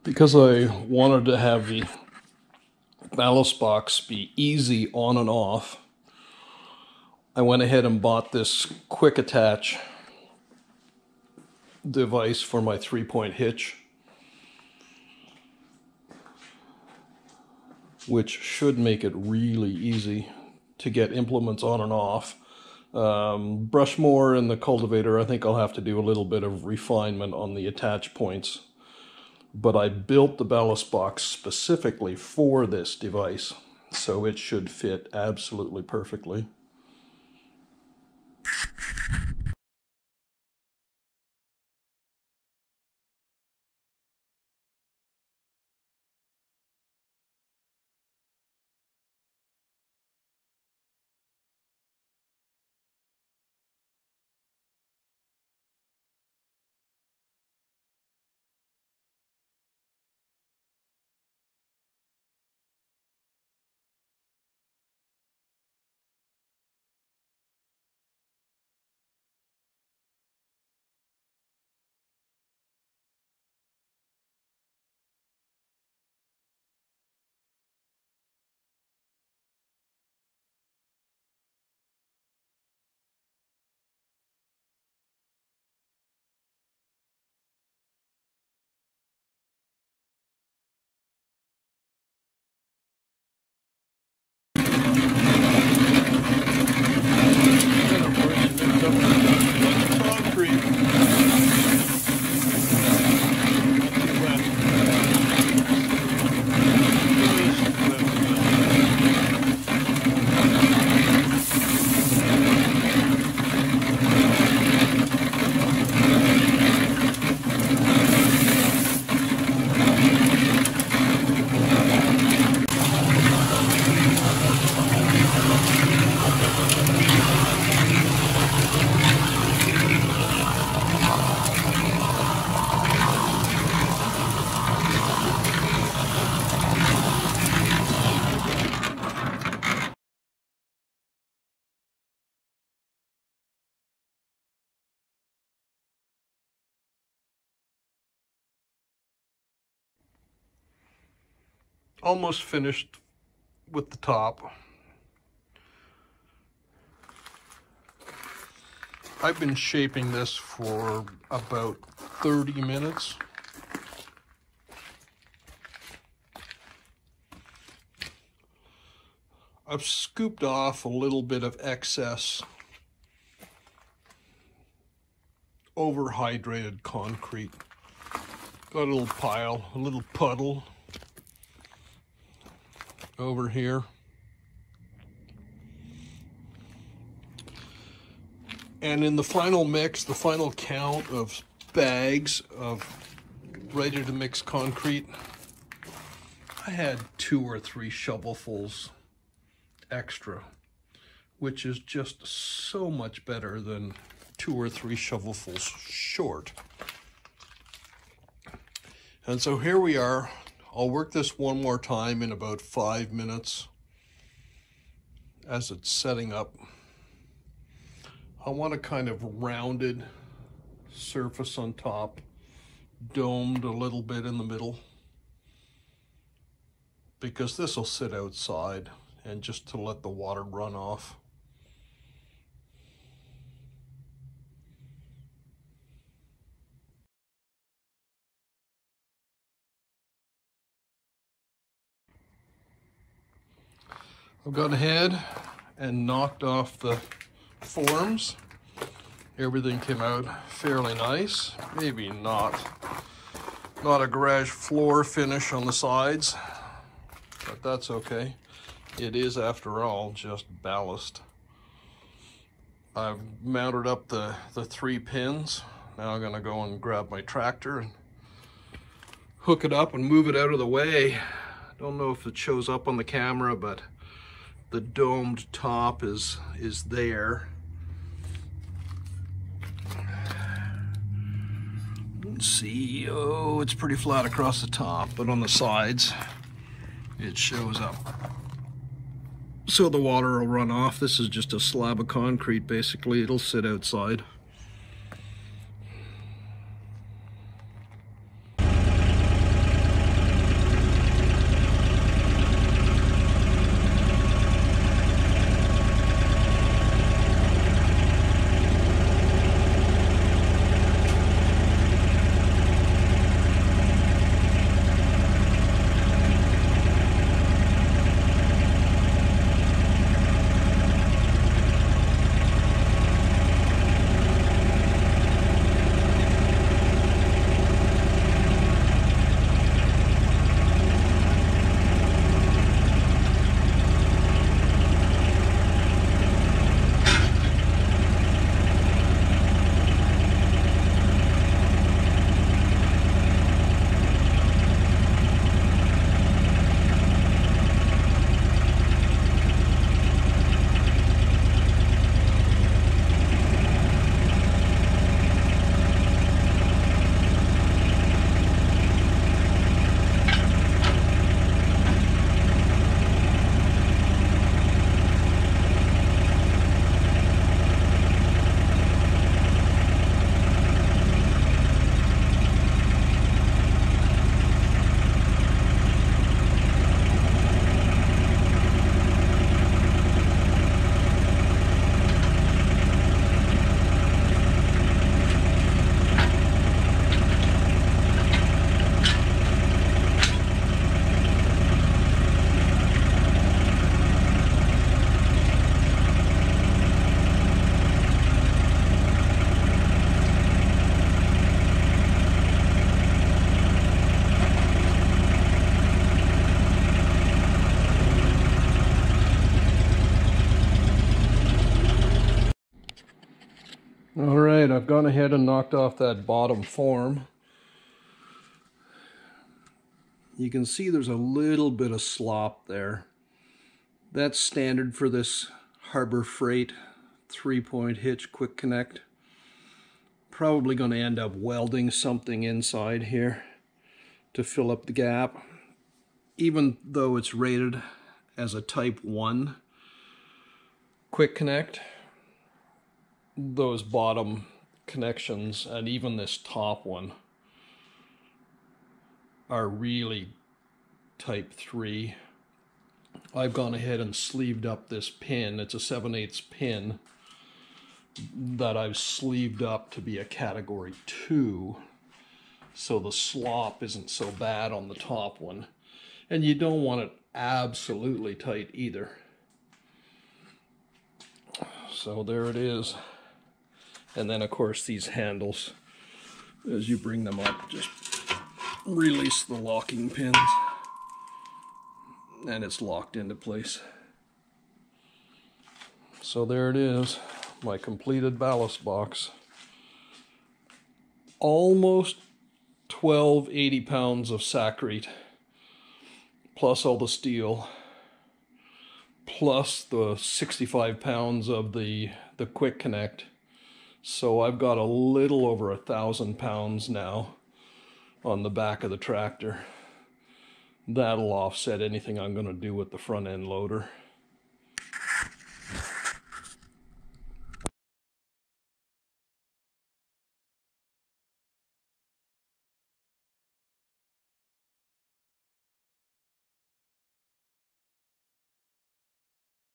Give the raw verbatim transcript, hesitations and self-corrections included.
Because I wanted to have the ballast box be easy on and off, I went ahead and bought this quick attach device for my three-point hitch, which should make it really easy to get implements on and off. Um, brush more in the cultivator. I think I'll have to do a little bit of refinement on the attach points. But I built the ballast box specifically for this device, so it should fit absolutely perfectly. Almost finished with the top. I've been shaping this for about thirty minutes. I've scooped off a little bit of excess overhydrated concrete. Got a little pile, a little puddle over here. And in the final mix, the final count of bags of ready to mix concrete, I had two or three shovelfuls extra, which is just so much better than two or three shovelfuls short. And so here we are. I'll work this one more time in about five minutes as it's setting up. I want a kind of rounded surface on top, domed a little bit in the middle, because this will sit outside and just to let the water run off. I've gone ahead and knocked off the forms. Everything came out fairly nice. Maybe not, not a garage floor finish on the sides, but that's okay. It is, after all, just ballast. I've mounted up the, the three pins. Now I'm gonna go and grab my tractor and hook it up and move it out of the way. Don't know if it shows up on the camera, but the domed top is is there. Let's see, oh, it's pretty flat across the top, but on the sides it shows up. So the water will run off. This is just a slab of concrete, basically. It'll sit outside. All right, I've gone ahead and knocked off that bottom form. You can see there's a little bit of slop there. That's standard for this Harbor Freight three-point hitch quick connect. Probably going to end up welding something inside here to fill up the gap. Even though it's rated as a type one quick connect, those bottom connections and even this top one are really type three. I've gone ahead and sleeved up this pin. It's a seven eighths pin that I've sleeved up to be a category two, so the slop isn't so bad on the top one. And you don't want it absolutely tight either. So there it is. And then of course these handles, as you bring them up, just release the locking pins and it's locked into place. So there it is, my completed ballast box. Almost twelve eighty pounds of sacrete, plus all the steel, plus the sixty-five pounds of the, the quick connect. So I've got a little over a thousand pounds now on the back of the tractor. That'll offset anything I'm going to do with the front end loader.